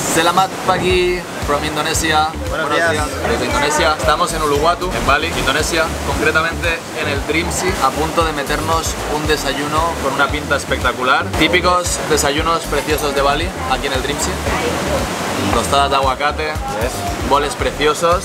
Selamat pagi from Indonesia. Buenos días. Desde Indonesia. Estamos en Uluwatu, en Bali, Indonesia. Concretamente en el Dreamsea, a punto de meternos un desayuno con una pinta espectacular. Típicos desayunos preciosos de Bali, aquí en el Dreamsea. Tostadas de aguacate, boles preciosos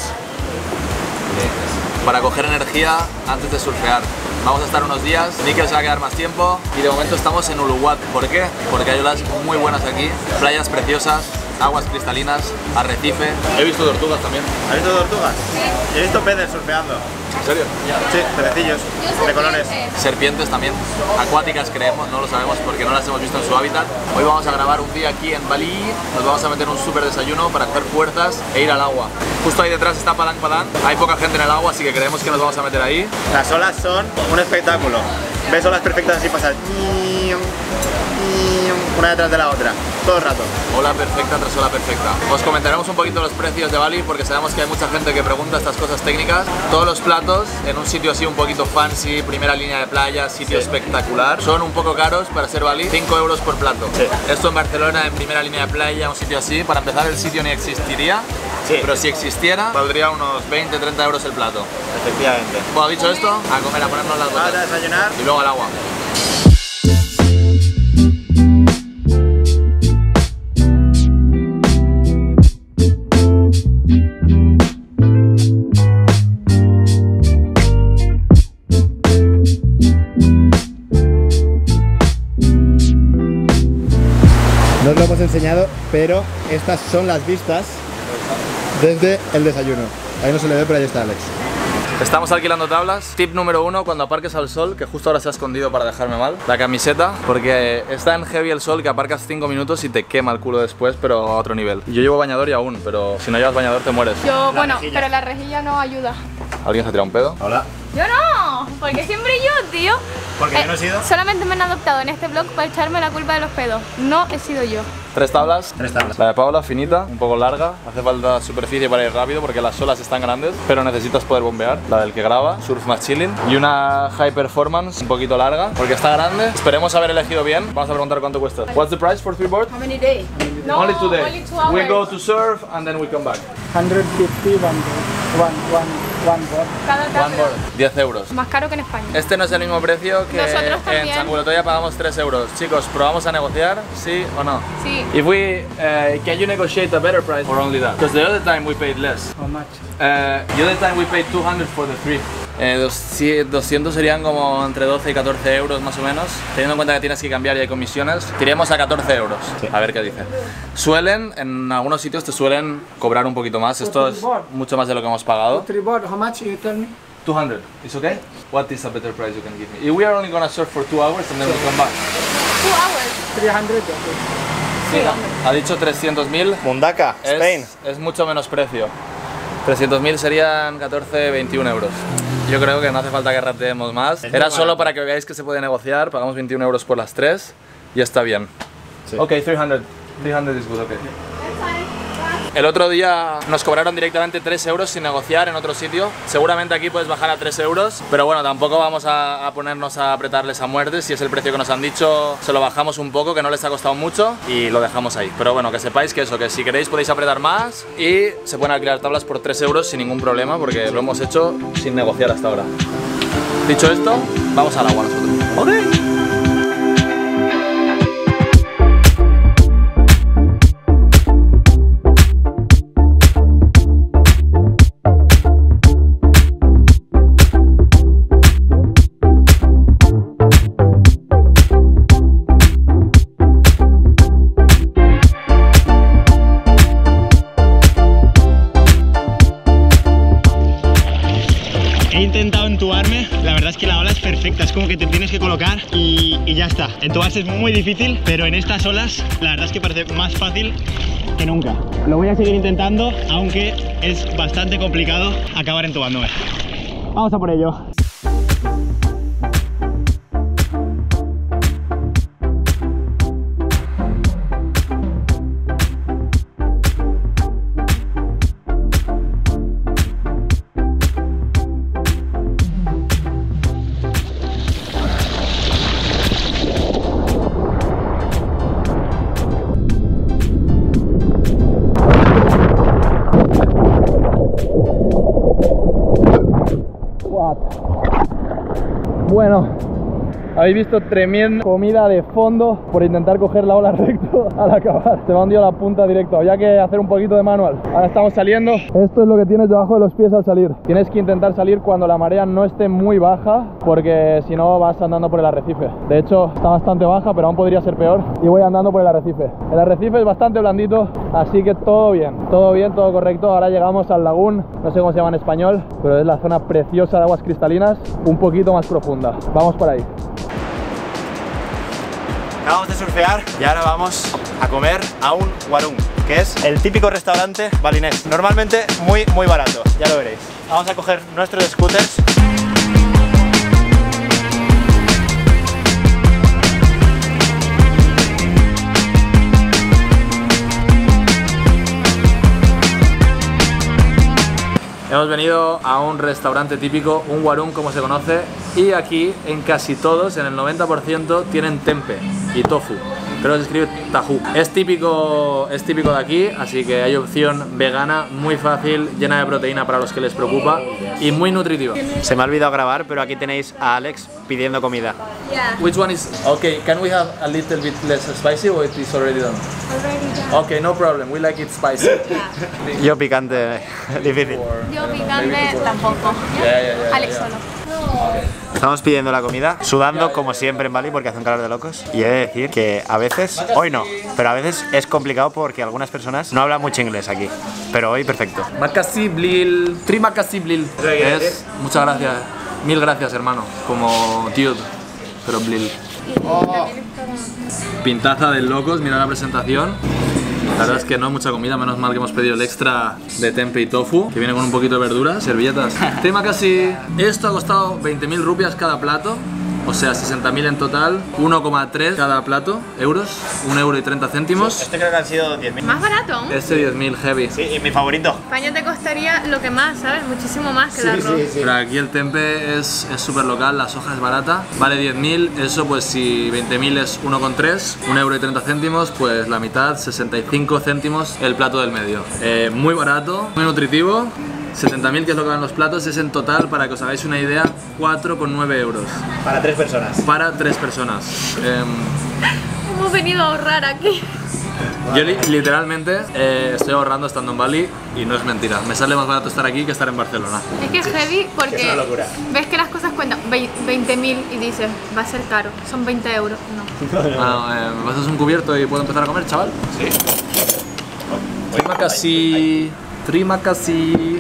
para coger energía antes de surfear. Vamos a estar unos días, Níquel se va a quedar más tiempo y de momento estamos en Uluwatu. ¿Por qué? Porque hay olas muy buenas aquí, playas preciosas, aguas cristalinas, arrecife. He visto tortugas también. ¿Has visto tortugas? He visto peces surfeando. ¿En serio? Sí, pececillos de colores. Serpientes también, acuáticas creemos, no lo sabemos porque no las hemos visto en su hábitat. Hoy vamos a grabar un día aquí en Bali, nos vamos a meter un súper desayuno para coger fuerzas e ir al agua. Justo ahí detrás está Padang Padang, hay poca gente en el agua, así que creemos que nos vamos a meter ahí. Las olas son un espectáculo. Ves olas perfectas así pasar, una detrás de la otra, todo el rato. Ola perfecta tras ola perfecta. Os comentaremos un poquito los precios de Bali porque sabemos que hay mucha gente que pregunta estas cosas técnicas. Todos los platos en un sitio así un poquito fancy, primera línea de playa, sitio espectacular, son un poco caros para ser Bali, 5 euros por plato. Esto en Barcelona, en primera línea de playa, un sitio así, para empezar el sitio ni existiría. Pero si existiera, valdría unos 20-30 euros el plato. Efectivamente. Bueno, dicho esto, a comer, a ponernos las botas. Vamos a desayunar. Y luego al agua. No os lo hemos enseñado, pero estas son las vistas desde el desayuno. Ahí no se le ve, pero ahí está Alex. Estamos alquilando tablas. Tip número 1, cuando aparques al sol, que justo ahora se ha escondido para dejarme mal, la camiseta, porque está en heavy el sol que aparcas 5 minutos y te quema el culo después, pero a otro nivel. Yo llevo bañador y aún, pero si no llevas bañador te mueres. Yo, bueno, pero la rejilla no ayuda. ¿Alguien se ha tirado un pedo? Hola. Yo no, porque siempre yo, tío. Porque yo no he sido. Solamente me han adoptado en este vlog para echarme la culpa de los pedos. No he sido yo. 3 tablas. 3 tablas. La de Paula, finita, un poco larga. Hace falta superficie para ir rápido porque las olas están grandes, pero necesitas poder bombear. La del que graba, surf más chilling. Y una high performance, un poquito larga, porque está grande. Esperemos haber elegido bien. Vamos a preguntar cuánto cuesta. What's the price for 3 boards? How many days? No, Only 2 days. only 2 hours. We go to surf and then we come back. 150 one board. Cada One board. 10 euros. Más caro que en España. Este no es el mismo precio que Nosotros también. en Changulotoya pagamos 3 euros. Chicos, ¿probamos a negociar? ¿Sí o no? Sí. If we, can you negotiate a better price or only that? Because the other time we paid less. How much? The other time we paid 200 for the 3. 200 serían como entre 12 y 14 euros más o menos. Teniendo en cuenta que tienes que cambiar y hay comisiones, tiremos a 14 euros. Sí. A ver qué dice. Suelen, en algunos sitios te suelen cobrar un poquito más. Esto es mucho más de lo que hemos pagado. 3 board, how much you tell me? 200, is okay? What is a better price you can give me? If we are only gonna surf for 2 hours and then we come back. 2 hours. 300. Sí, ha dicho 300.000. Mundaka, Spain. Es mucho menos precio. 300.000 serían 14-21 euros. Yo creo que no hace falta que rateemos más. Era solo para que veáis que se puede negociar. Pagamos 21 euros por las 3 y está bien. Sí. Ok, 300. 300 is good, ok. El otro día nos cobraron directamente 3 euros sin negociar en otro sitio. Seguramente aquí puedes bajar a 3 euros, pero bueno, tampoco vamos a ponernos a apretarles a muerte. Si es el precio que nos han dicho, se lo bajamos un poco, que no les ha costado mucho y lo dejamos ahí. Pero bueno, que sepáis que eso, que si queréis podéis apretar más y se pueden alquilar tablas por 3 euros sin ningún problema, porque lo hemos hecho sin negociar hasta ahora. Dicho esto, vamos al agua nosotros. ¡Ok! He intentado entubarme, la verdad es que la ola es perfecta, es como que te tienes que colocar y ya está. Entubarse es muy difícil, pero en estas olas la verdad es que parece más fácil que nunca. Lo voy a seguir intentando, aunque es bastante complicado acabar entubándome. Vamos a por ello. Bueno, habéis visto tremenda comida de fondo por intentar coger la ola recto al acabar. Se me ha hundido la punta directo, había que hacer un poquito de manual. Ahora estamos saliendo. Esto es lo que tienes debajo de los pies al salir. Tienes que intentar salir cuando la marea no esté muy baja, porque si no vas andando por el arrecife. De hecho, está bastante baja, pero aún podría ser peor. Y voy andando por el arrecife. El arrecife es bastante blandito, así que todo bien, todo correcto. Ahora llegamos al lagún, no sé cómo se llama en español, pero es la zona preciosa de aguas cristalinas, un poquito más profunda. Vamos por ahí. Acabamos de surfear y ahora vamos a comer a un warung, que es el típico restaurante balinés. Normalmente muy barato, ya lo veréis. Vamos a coger nuestros scooters. Hemos venido a un restaurante típico, un warung como se conoce, y aquí en casi todos, en el 90%, tienen tempe y tofu. Creo que se escribe tajú. Es típico de aquí, así que hay opción vegana, muy fácil, llena de proteína para los que les preocupa y muy nutritiva. Se me ha olvidado grabar, pero aquí tenéis a Alex pidiendo comida. Yeah. Which one is okay? Can we have a little bit less spicy or it is already done? Already done. Okay, no problem. We like it spicy. Yo picante, difícil. Yo picante tampoco. Yeah. Alex solo. Estamos pidiendo la comida, sudando como siempre en Bali porque hace un calor de locos. Y he de decir que a veces, hoy no, pero a veces es complicado porque algunas personas no hablan mucho inglés aquí. Pero hoy perfecto. Makasih Blil, terima kasih Blil. Es muchas gracias, mil gracias hermano, como dude, pero Blil. Pintaza de locos, mira la presentación. La verdad es que no hay mucha comida, menos mal que hemos pedido el extra de tempe y tofu, que viene con un poquito de verduras, servilletas. Tema casi... Esto ha costado 20.000 rupias cada plato, o sea 60.000 en total, 1,3 cada plato, euros, 1,30 €. Este creo que han sido 10.000. Más barato aún. Este 10.000 heavy. Sí, y mi favorito. España te costaría lo que más, ¿sabes? Muchísimo más que el arroz. Pero aquí el tempe es súper local, la soja es barata, vale 10.000, eso pues si 20.000 es 1,3, 1,30 €, pues la mitad, 65 céntimos el plato del medio. Muy barato, muy nutritivo, 70.000 que es lo que van los platos, es en total, para que os hagáis una idea, 4,9 €. Para 3 personas. Para 3 personas. Hemos venido a ahorrar aquí. Yo literalmente estoy ahorrando estando en Bali y no es mentira. Me sale más barato estar aquí que estar en Barcelona. Es que es heavy porque Es una locura. ves que las cosas cuentan 20.000 y dices, va a ser caro, son 20 €. No. ¿Me pasas un cubierto y puedo empezar a comer, chaval? Sí. Terima kasih.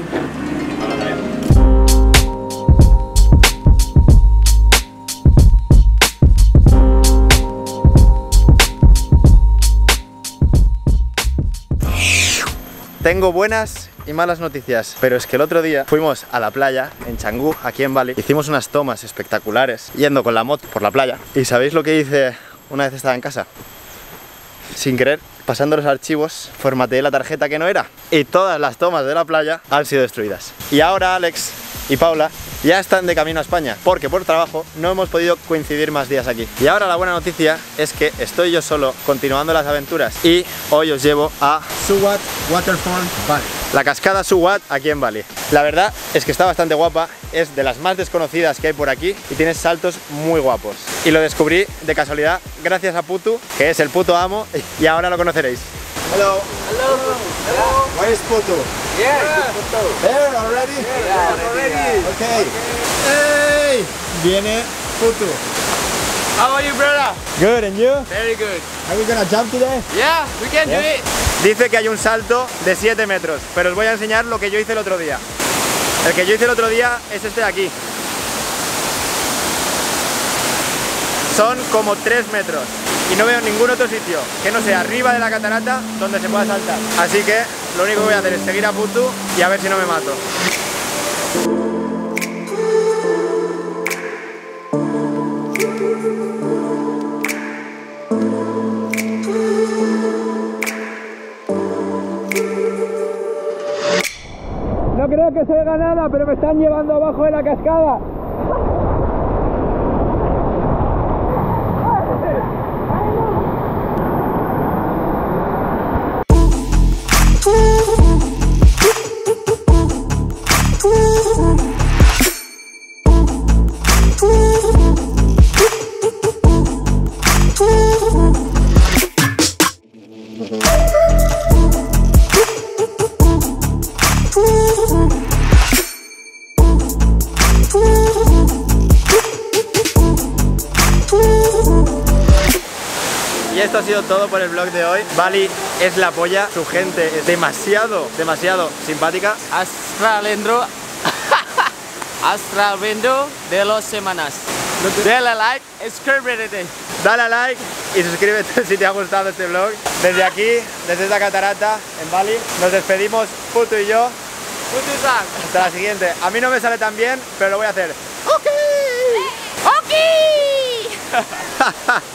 Tengo buenas y malas noticias, pero es que el otro día fuimos a la playa en Canggu, aquí en Bali. Hicimos unas tomas espectaculares yendo con la moto por la playa. ¿Y sabéis lo que hice una vez estaba en casa? Sin querer, pasando los archivos, formateé la tarjeta que no era y todas las tomas de la playa han sido destruidas. Y ahora Alex y Paula ya están de camino a España, porque por trabajo no hemos podido coincidir más días aquí. Y ahora la buena noticia es que estoy yo solo continuando las aventuras y hoy os llevo a Suwat Waterfall Bali. la cascada Suwat aquí en Bali. La verdad es que está bastante guapa, es de las más desconocidas que hay por aquí y tiene saltos muy guapos. Y lo descubrí de casualidad gracias a Putu, que es el puto amo, y ahora lo conoceréis. Hello. Where is Putu? There already? Okay. Hey, viene Putu. How are you, brother? Good, and you? Very good. Are we gonna jump today? Yeah, we can do it. Dice que hay un salto de 7 metros, pero os voy a enseñar lo que yo hice el otro día. El que yo hice el otro día es este de aquí. Son como 3 metros y no veo ningún otro sitio que no sea arriba de la catarata donde se pueda saltar. Así que lo único que voy a hacer es seguir a Putu y a ver si no me mato. No creo que se oiga nada, pero me están llevando abajo de la cascada. Woo! Y esto ha sido todo por el vlog de hoy. Bali es la polla, su gente es demasiado simpática. Australendro Australendro de las semanas. Dale like, suscríbete. Dale a like y suscríbete si te ha gustado este vlog. Desde aquí, desde esta catarata en Bali, nos despedimos Putu y yo. Hasta la siguiente. A mí no me sale tan bien, pero lo voy a hacer. ¡Ok! ¡Ok!